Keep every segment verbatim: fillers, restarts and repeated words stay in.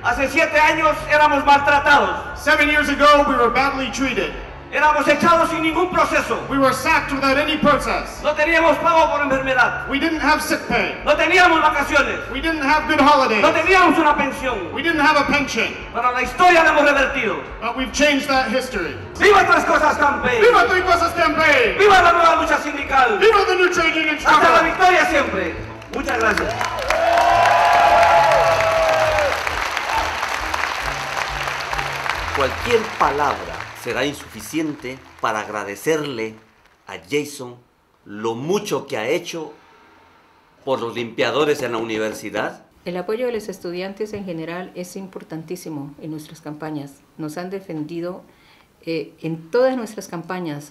Hace siete años éramos maltratados. Seven years ago, we were badly treated. Éramos echados sin ningún proceso. We were sacked without any process. No teníamos pago por enfermedad. We didn't have sick pay. No teníamos vacaciones. We didn't have good holidays. No teníamos una pensión. We didn't have a pension. Pero la historia la hemos revertido. But we've changed that history. ¡Viva Tres Cosas Campaign! ¡Viva Tres Cosas Campaign! ¡Viva la nueva lucha sindical! ¡Viva the new trade union struggle! ¡Hasta la victoria siempre! Muchas gracias. Cualquier palabra será insuficiente para agradecerle a Jason lo mucho que ha hecho por los limpiadores en la universidad. El apoyo de los estudiantes en general es importantísimo en nuestras campañas. Nos han defendido eh, en todas nuestras campañas.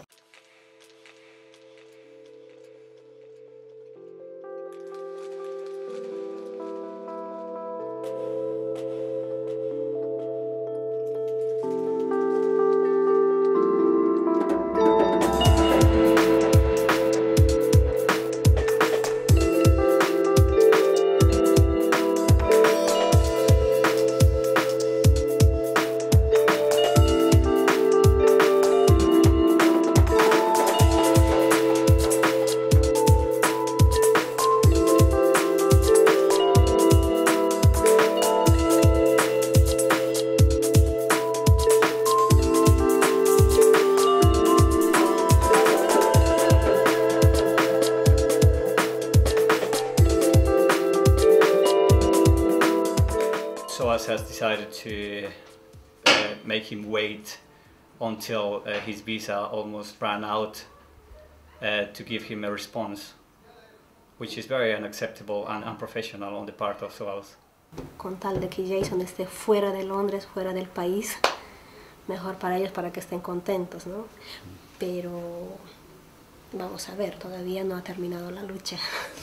SOAS has decided to uh, make him wait until uh, his visa almost ran out uh, to give him a response, which is very unacceptable and unprofessional on the part of SOAS. Con tal de que Jason esté fuera de Londres, fuera del país, mejor para ellos, para que estén contentos, ¿no? Pero vamos a ver, todavía no ha terminado la lucha.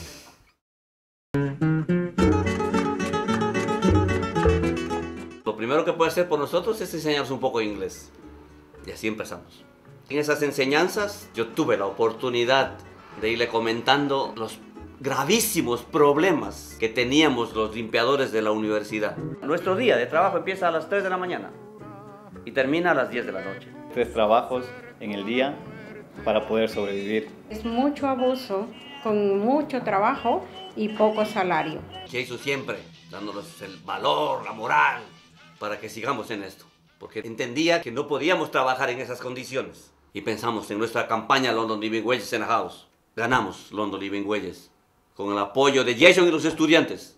Lo primero que puede hacer por nosotros es enseñarnos un poco de inglés. Y así empezamos. En esas enseñanzas yo tuve la oportunidad de irle comentando los gravísimos problemas que teníamos los limpiadores de la universidad. Nuestro día de trabajo empieza a las tres de la mañana y termina a las diez de la noche. Tres trabajos en el día para poder sobrevivir. Es mucho abuso, con mucho trabajo y poco salario. Jason siempre dándonos el valor, la moral, para que sigamos en esto. Porque entendía que no podíamos trabajar en esas condiciones. Y pensamos en nuestra campaña London Living Wages in a House. Ganamos London Living Wages con el apoyo de Jason y los estudiantes.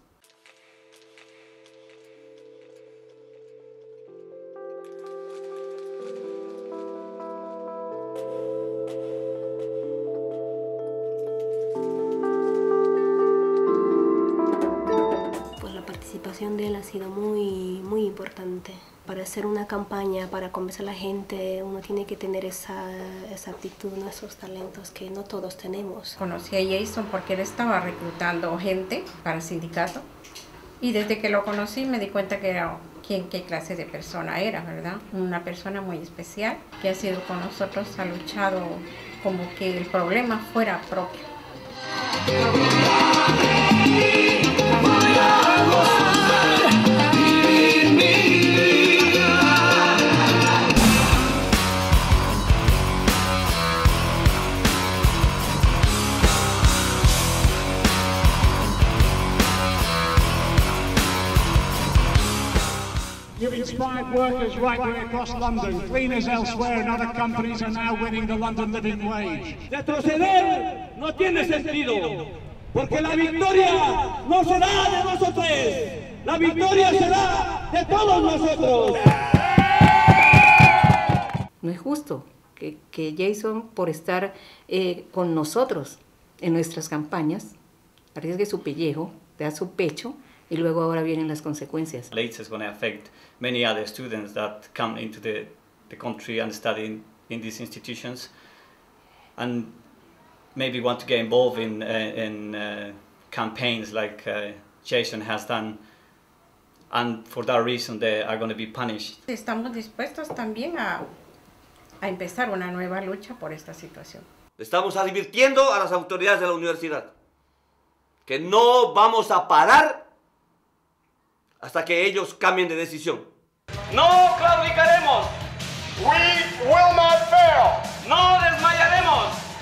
La participación de él ha sido muy, muy importante. Para hacer una campaña, para convencer a la gente, uno tiene que tener esa, esa actitud, ¿no? Esos talentos que no todos tenemos. Conocí a Jason porque él estaba reclutando gente para el sindicato y desde que lo conocí me di cuenta que era quién, qué clase de persona era, ¿verdad? Una persona muy especial que ha sido con nosotros, ha luchado como que el problema fuera propio. You've inspired workers right the way across London. Cleaners elsewhere and other companies are now winning the London Living Wage. Retroceder no tiene sentido, porque la victoria no será de nosotros, la victoria será de todos nosotros. No es justo que, que Jason, por estar eh, con nosotros en nuestras campañas, arriesgue su pellejo, da su pecho, y luego ahora vienen las consecuencias. Later is going to affect many other students that come into the, the country and study in, in these institutions and maybe want to get involved in, uh, in uh, campaigns like uh, Jason has done, and for that reason they are going to be punished. Estamos dispuestos también a, a empezar una nueva lucha por esta situación. Estamos advirtiendo a las autoridades de la universidad que no vamos a parar hasta que ellos cambien de decisión. No claudicaremos. We will not fail. No desmayaremos.